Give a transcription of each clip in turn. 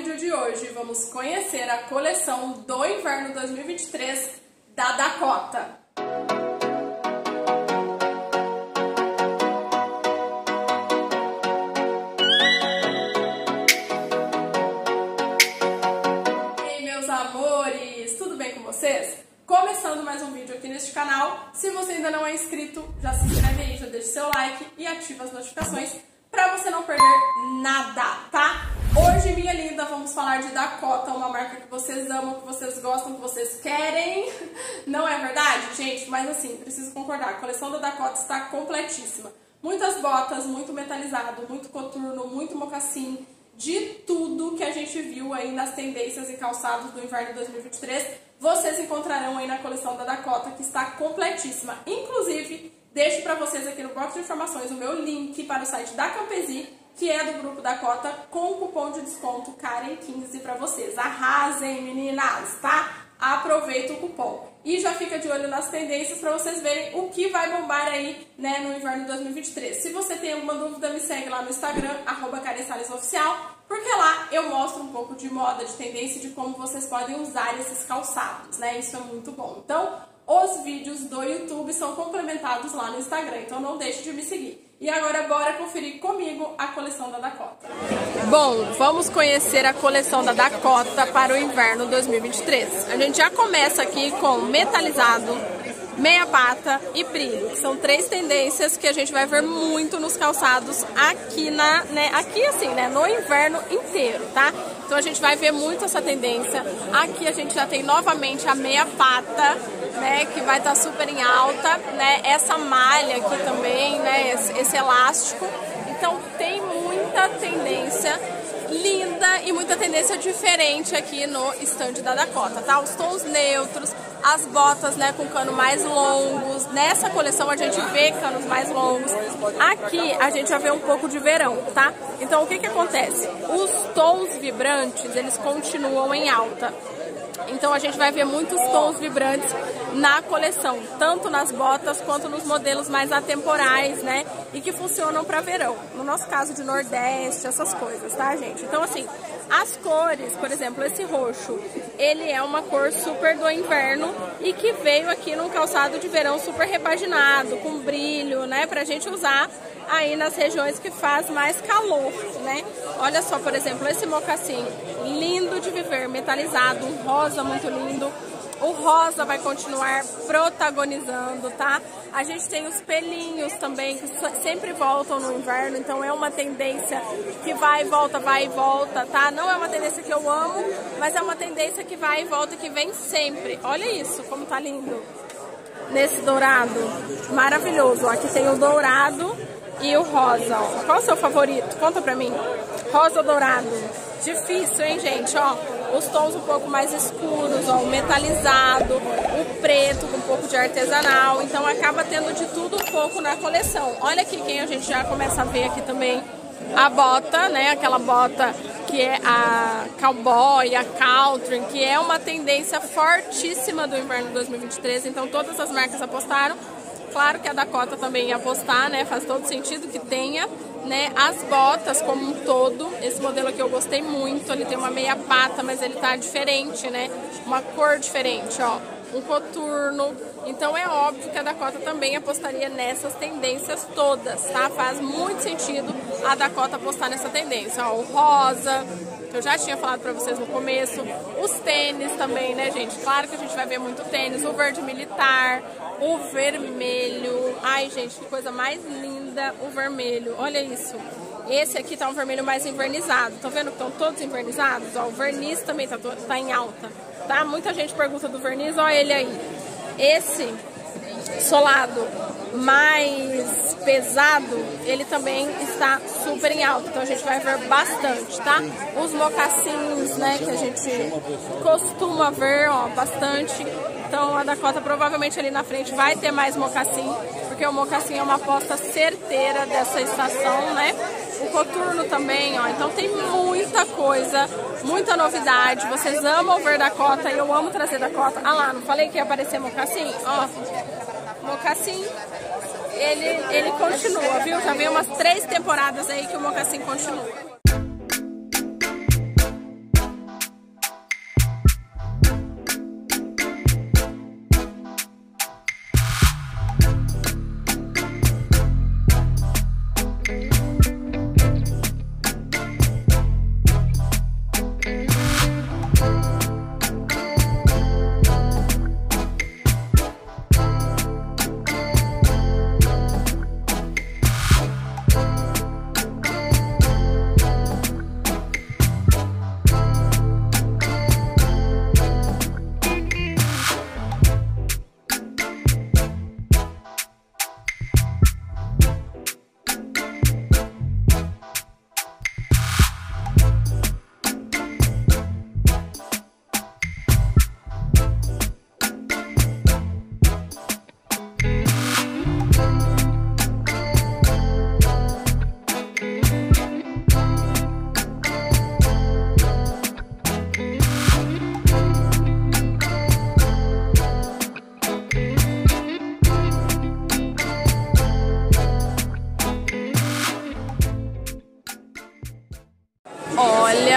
vídeo de hoje vamos conhecer a coleção do inverno 2023 da Dakota. E aí, meus amores, tudo bem com vocês? Começando mais um vídeo aqui neste canal. Se você ainda não é inscrito, já se inscreve aí, já deixa seu like e ativa as notificações pra você não perder nada, tá? Hoje, minha linda, vamos falar de Dakota, uma marca que vocês amam, que vocês gostam, que vocês querem. Não é verdade, gente? Mas assim, preciso concordar, a coleção da Dakota está completíssima. Muitas botas, muito metalizado, muito coturno, muito mocassim, de tudo que a gente viu aí nas tendências e calçados do inverno 2023, vocês encontrarão aí na coleção da Dakota, que está completíssima. Inclusive, deixo para vocês aqui no box de informações o meu link para o site da Campesi, que é do grupo Dakota, com o cupom de desconto KAREN15 para vocês. Arrasem, meninas, tá? Aproveita o cupom. E já fica de olho nas tendências para vocês verem o que vai bombar aí, né, no inverno 2023. Se você tem alguma dúvida, me segue lá no Instagram, @KarenSalesOficial, porque lá eu mostro um pouco de moda, de tendência, de como vocês podem usar esses calçados, né? Isso é muito bom. Então, os vídeos do YouTube são complementados lá no Instagram, então não deixe de me seguir. E agora bora conferir comigo a coleção da Dakota. Bom, vamos conhecer a coleção da Dakota para o inverno 2023. A gente já começa aqui com metalizado, meia pata e brilho, que são três tendências que a gente vai ver muito nos calçados aqui no inverno inteiro, tá? Então a gente vai ver muito essa tendência. Aqui a gente já tem novamente a meia pata, né, que vai estar super em alta, né? Essa malha aqui também, né, esse elástico. Então tem muita tendência linda e muita tendência diferente aqui no stand da Dakota, tá? Os tons neutros, as botas, né, com cano mais longos. Nessa coleção a gente vê canos mais longos. Aqui a gente já vê um pouco de verão, tá? Então o que que acontece? Os tons vibrantes, eles continuam em alta. Então a gente vai ver muitos tons vibrantes na coleção, tanto nas botas quanto nos modelos mais atemporais, né? E que funcionam para verão. No nosso caso de Nordeste, essas coisas, tá, gente? Então assim, as cores, por exemplo, esse roxo, ele é uma cor super do inverno e que veio aqui num calçado de verão super repaginado, com brilho, né? Pra gente usar aí nas regiões que faz mais calor, né? Olha só, por exemplo, esse mocassim lindo de viver, metalizado, um rosa muito lindo. O rosa vai continuar protagonizando, tá? A gente tem os pelinhos também, que sempre voltam no inverno, então é uma tendência que vai e volta, tá? Não é uma tendência que eu amo, mas é uma tendência que vai e volta, que vem sempre. Olha isso, como tá lindo. Nesse dourado, maravilhoso. Ó, aqui tem o dourado e o rosa, ó. Qual é o seu favorito? Conta pra mim. Rosa ou dourado? Difícil, hein, gente? Ó, os tons um pouco mais escuros, ó, o metalizado, o preto com um pouco de artesanal. Então acaba tendo de tudo um pouco na coleção. Olha aqui quem a gente já começa a ver aqui também. A bota, né? Aquela bota que é a cowboy, a country, que é uma tendência fortíssima do inverno 2023. Então todas as marcas apostaram. Claro que a Dakota também ia apostar, né? Faz todo sentido que tenha, né? As botas como um todo. Esse modelo aqui eu gostei muito. Ele tem uma meia pata, mas ele tá diferente, né? Uma cor diferente, ó. Um coturno. Então é óbvio que a Dakota também apostaria nessas tendências todas, tá? Faz muito sentido a Dakota apostar nessa tendência. Ó, o rosa, que eu já tinha falado pra vocês no começo. Os tênis também, né, gente? Claro que a gente vai ver muito tênis. O verde militar, o vermelho. Ai, gente, que coisa mais linda o vermelho. Olha isso. Esse aqui tá um vermelho mais invernizado. Estão vendo que estão todos invernizados? Ó, o verniz também tá em alta, tá? Muita gente pergunta do verniz, ó ele aí. Esse solado mais pesado, ele também está super em alta. Então a gente vai ver bastante, tá? Os mocassins, né, que a gente costuma ver, ó, bastante. Então a Dakota provavelmente ali na frente vai ter mais mocassim, porque o mocassim é uma aposta certeira dessa estação, né? O coturno também, ó. Então tem muita coisa, muita novidade. Vocês amam ver Dakota e eu amo trazer Dakota. Ah lá, não falei que ia aparecer mocassim? Ó, mocassim, ele continua, viu? Já vem umas 3 temporadas aí que o mocassim continua.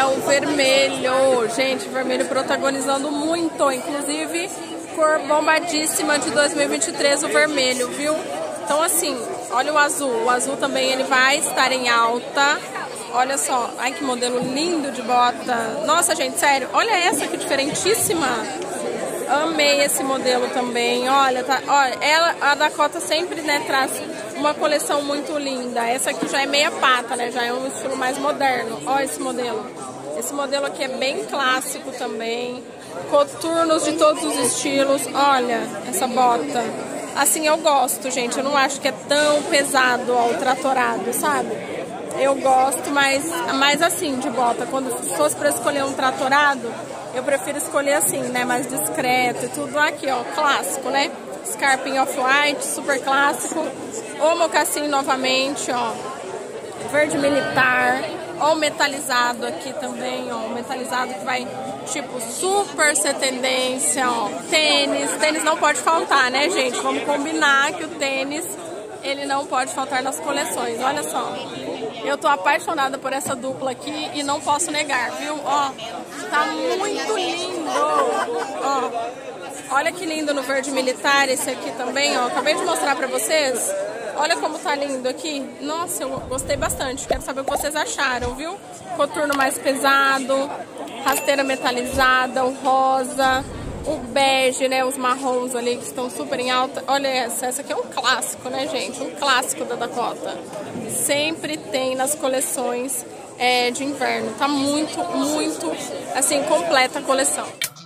o vermelho. Gente, o vermelho protagonizando muito. Inclusive, cor bombadíssima de 2023, o vermelho, viu? Então, assim, olha o azul. O azul também ele vai estar em alta. Olha só. Ai, que modelo lindo de bota. Nossa, gente, sério. Olha essa que diferentíssima. Amei esse modelo também. Olha, tá, olha, a Dakota sempre, né, traz uma coleção muito linda. Essa aqui já é meia pata, né? Já é um estilo mais moderno. Olha esse modelo. Esse modelo aqui é bem clássico também. Coturnos de todos os estilos. Olha essa bota. Assim eu gosto, gente. Eu não acho que é tão pesado ó, o tratorado, sabe? Eu gosto, mas assim de bota. Quando fosse para escolher um tratorado, eu prefiro escolher assim, né? Mais discreto e tudo. Aqui, ó, clássico, né? Scarping Off-White, super clássico. O mocassim novamente, ó. Verde militar. Ó o metalizado aqui também, ó. O metalizado que vai, tipo, super ser tendência, ó. Tênis. Tênis não pode faltar, né, gente? Vamos combinar que o tênis, ele não pode faltar nas coleções. Olha só. Eu tô apaixonada por essa dupla aqui e não posso negar, viu? Ó, tá muito lindo. Ó, olha que lindo no verde militar esse aqui também, ó. Acabei de mostrar pra vocês. Olha como tá lindo aqui. Nossa, eu gostei bastante. Quero saber o que vocês acharam, viu? Coturno mais pesado, rasteira metalizada, o rosa, o bege, né? Os marrons ali que estão super em alta. Olha essa aqui é um clássico, né, gente? Um clássico da Dakota. Sempre tem nas coleções de inverno. Tá muito, muito, assim, completa a coleção.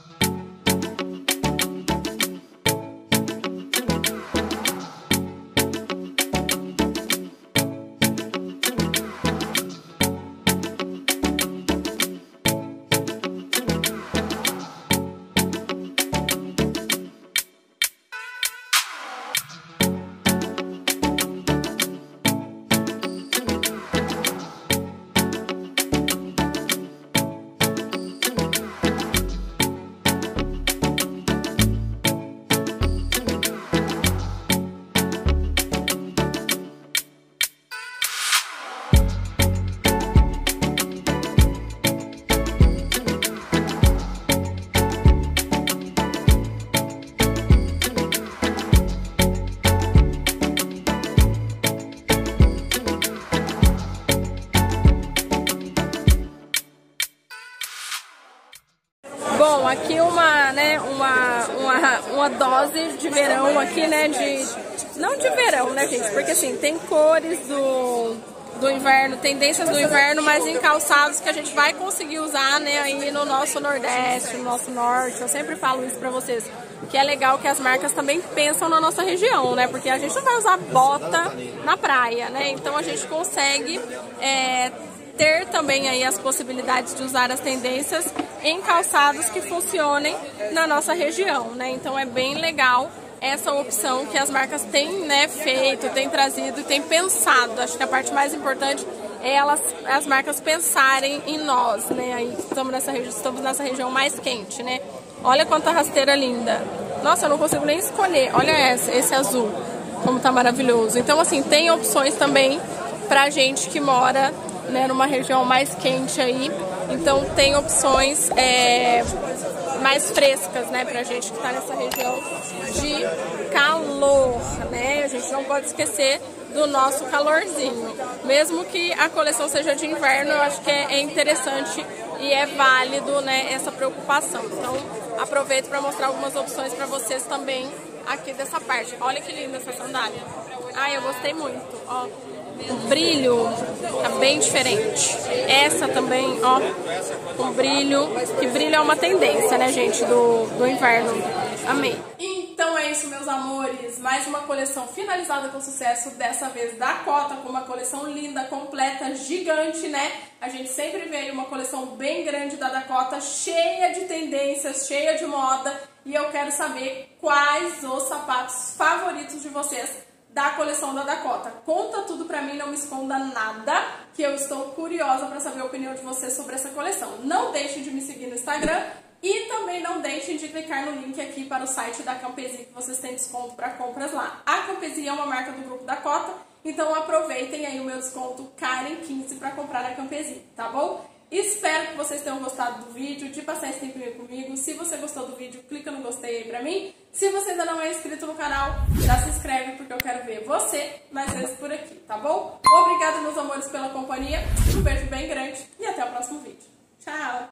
Bom, aqui uma dose de verão aqui, né, não de verão, né, gente, porque assim, tem cores do inverno, tendências do inverno, mas em calçados que a gente vai conseguir usar, né, aí no nosso Nordeste, no nosso Norte. Eu sempre falo isso pra vocês, que é legal que as marcas também pensam na nossa região, né, porque a gente não vai usar bota na praia, né, então a gente consegue ter também aí as possibilidades de usar as tendências em calçados que funcionem na nossa região, né? Então é bem legal essa opção que as marcas têm, né, feito, têm trazido e têm pensado. Acho que a parte mais importante é as marcas pensarem em nós, né? Aí estamos nessa região mais quente, né? Olha quanta rasteira linda. Nossa, eu não consigo nem escolher. Olha esse azul, como tá maravilhoso. Então, assim, tem opções também pra gente que mora, né, numa região mais quente aí. Então tem opções mais frescas, né, pra gente que tá nessa região de calor, né? A gente não pode esquecer do nosso calorzinho. Mesmo que a coleção seja de inverno, eu acho que é interessante e é válido, né, essa preocupação. Então aproveito para mostrar algumas opções para vocês também aqui dessa parte. Olha que linda essa sandália. Ai, eu gostei muito, ó. O brilho tá bem diferente. Essa também, ó, com brilho. Que brilho é uma tendência, né, gente, do inverno. Amei. Então é isso, meus amores. Mais uma coleção finalizada com sucesso. Dessa vez Dakota, com uma coleção linda, completa, gigante, né? A gente sempre vê uma coleção bem grande da Dakota, cheia de tendências, cheia de moda. E eu quero saber quais os sapatos favoritos de vocês da coleção da Dakota. Conta tudo pra mim, não me esconda nada, que eu estou curiosa pra saber a opinião de vocês sobre essa coleção. Não deixem de me seguir no Instagram e também não deixem de clicar no link aqui para o site da Campesi, que vocês têm desconto para compras lá. A Campesi é uma marca do grupo Dakota, então aproveitem aí o meu desconto Karen15 para comprar na Campesi, tá bom? Espero que vocês tenham gostado do vídeo, de passar esse tempinho comigo. Se você gostou do vídeo, clica no gostei aí pra mim. Se você ainda não é inscrito no canal, já se inscreve porque eu quero ver você mais vezes por aqui, tá bom? Obrigada, meus amores, pela companhia. Um beijo bem grande e até o próximo vídeo.